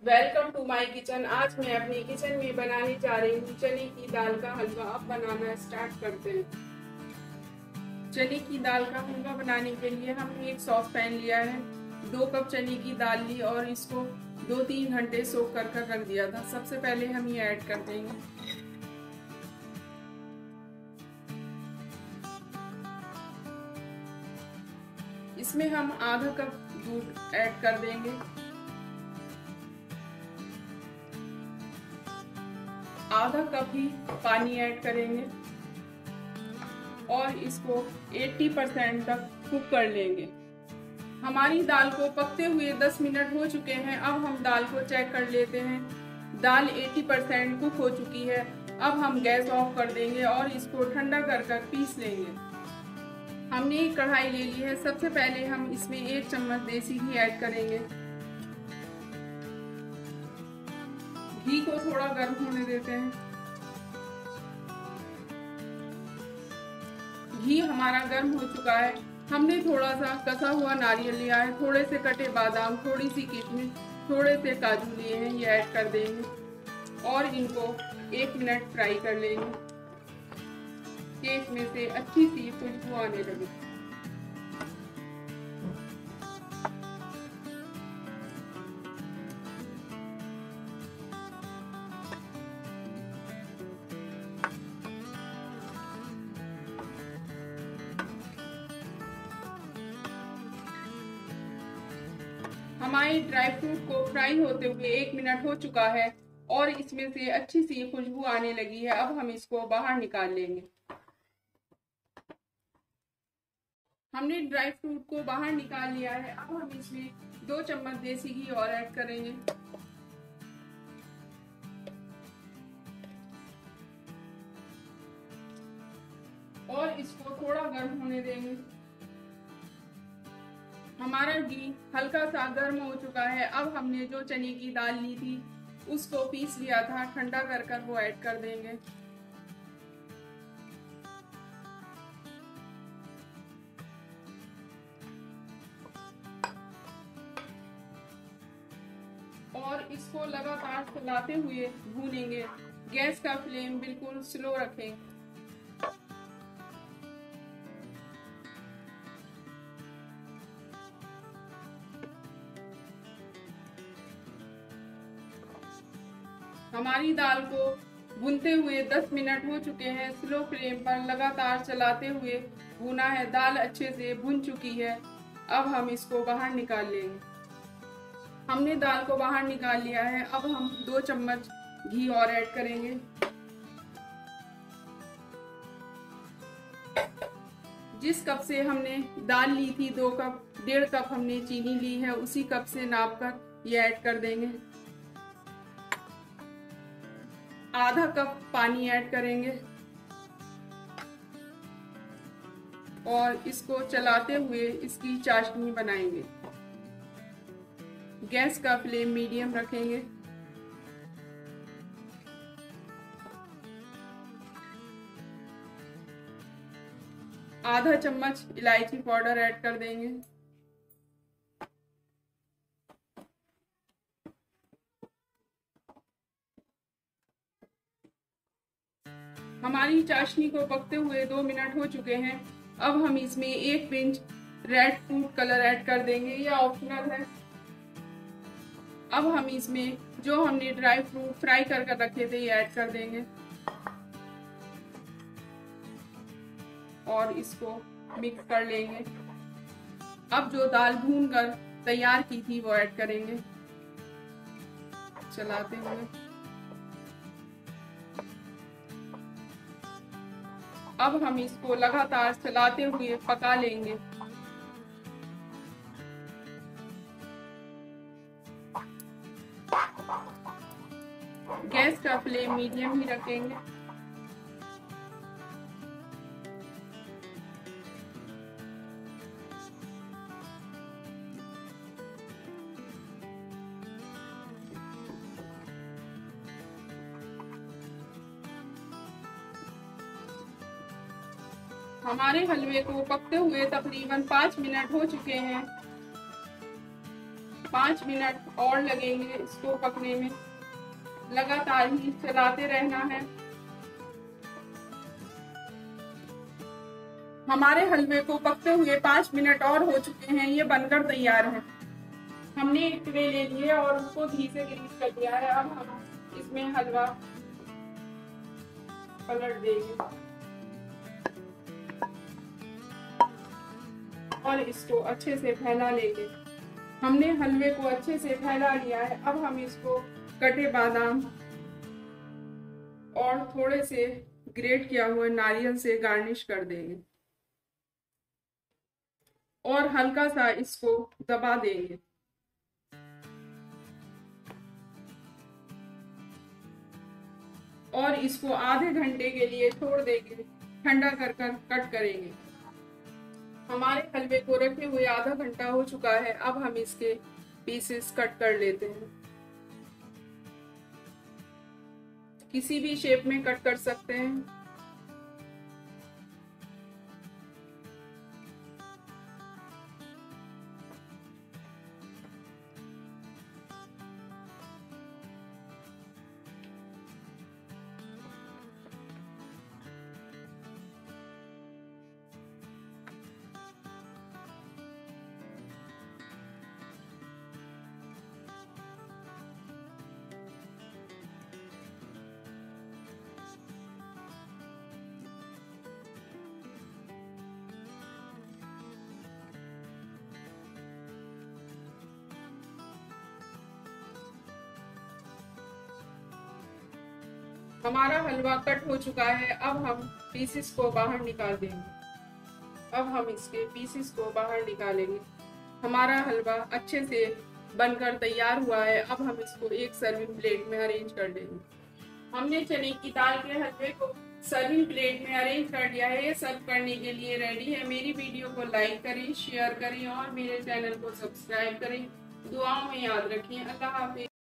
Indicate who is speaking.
Speaker 1: Welcome to my kitchen. आज मैं अपनी किचन में बनाने जा रही हूँ चने की दाल का हलवा। अब बनाना स्टार्ट करते हैं। चने की दाल का हलवा बनाने के लिए हमने एक सॉस पैन लिया है। 2 कप चने की दाल ली और इसको 2-3 घंटे सोख कर रख दिया था। सबसे पहले हम ये ऐड कर देंगे। इसमें हम आधा कप दूध ऐड कर देंगे। आधा कप ही पानी ऐड करेंगे और इसको 80% तक कुक कर लेंगे। हमारी दाल को पकते हुए 10 मिनट हो चुके हैं। अब हम दाल को चेक कर लेते हैं। दाल 80% कुक हो चुकी है। अब हम गैस ऑफ कर देंगे और इसको ठंडा कर पीस लेंगे। हमने एक कढ़ाई ले ली है। सबसे पहले हम इसमें 1 चम्मच देसी घी ऐड करेंगे। घी को थोड़ा गर्म होने देते हैं। घी हमारा गर्म हो चुका है। हमने थोड़ा सा कसा हुआ नारियल लिया है, थोड़े से कटे बादाम, थोड़ी सी किशमिश, थोड़े से काजू लिए हैं, ये ऐड कर देंगे और इनको 1 मिनट फ्राई कर लेंगे कि इसमें से अच्छी सी खुशबू आने लगे। हमारे ड्राई फ्रूट को फ्राई होते हुए 1 मिनट हो चुका है और इसमें से अच्छी सी खुशबू आने लगी है। अब हम इसको बाहर निकाल लेंगे। हमने ड्राई फ्रूट को बाहर निकाल लिया है। अब हम इसमें 2 चम्मच देसी घी और ऐड करेंगे और इसको थोड़ा गर्म होने देंगे। हमारा घी हल्का सा गर्म हो चुका है। अब हमने जो चने की दाल ली थी उसको पीस लिया था, ठंडा कर वो ऐड कर देंगे। और इसको लगातार चलाते हुए भूनेंगे। गैस का फ्लेम बिल्कुल स्लो रखें। हमारी दाल को भूनते हुए 10 मिनट हो चुके हैं। स्लो फ्लेम पर लगातार चलाते हुए भूना है। दाल अच्छे से भुन चुकी है। अब हम इसको बाहर निकाल लेंगे। हमने दाल को बाहर निकाल लिया है। अब हम 2 चम्मच घी और ऐड करेंगे। जिस कप से हमने दाल ली थी 2 कप, 1.5 कप हमने चीनी ली है, उसी कप से नाप कर ये ऐड कर देंगे। आधा कप पानी ऐड करेंगे और इसको चलाते हुए इसकी चाशनी बनाएंगे। गैस का फ्लेम मीडियम रखेंगे। आधा चम्मच इलायची पाउडर ऐड कर देंगे। हमारी चाशनी को पकते हुए 2 मिनट हो चुके हैं। अब हम इसमें 1 pinch red food colour add कर देंगे, ये ऑप्शनल है। अब हम इसमें जो हमने ड्राई फ्रूट फ्राई कर रखे थे ये ऐड कर देंगे और इसको मिक्स कर लेंगे। अब जो दाल भून कर तैयार की थी वो ऐड करेंगे चलाते हुए। अब हम इसको लगातार चलाते हुए पका लेंगे। गैस का फ्लेम मीडियम ही रखेंगे। हमारे हलवे को पकते हुए तकरीबन 5 मिनट हो चुके हैं। 5 मिनट और लगेंगे इसको पकने में। लगातार ही चलाते रहना है। हमारे हलवे को पकते हुए 5 मिनट और हो चुके हैं। ये बनकर तैयार है। हमने एक ट्रे ले लिए और उसको घी से ग्रीस कर दिया है। अब हम इसमें हलवा पलट देंगे और इसको अच्छे से फैला लेंगे। हमने हलवे को अच्छे से फैला लिया है। अब हम इसको कटे बादाम और थोड़े से ग्रेट किया हुआ नारियल से गार्निश कर देंगे और हल्का सा इसको दबा देंगे। और इसको आधे घंटे के लिए छोड़ देंगे। ठंडा कर कट करेंगे। हमारे हलवे को रखे हुए आधा घंटा हो चुका है। अब हम इसके पीसेस कट कर लेते हैं। किसी भी शेप में कट कर सकते हैं। हमारा हलवा कट हो चुका है। अब हम पीसेस को बाहर निकाल देंगे। अब हम इसके पीसेस को बाहर निकालेंगे। हमारा हलवा अच्छे से बनकर तैयार हुआ है। अब हम इसको एक सर्विंग प्लेट में अरेंज कर देंगे। हमने चने की दाल के हलवे को सर्विंग प्लेट में अरेंज कर दिया है। ये सर्व करने के लिए रेडी है। मेरी वीडियो को लाइक करें, शेयर करें और मेरे चैनल को सब्सक्राइब करें। दुआओं में याद रखें। अल्लाह हाफिज।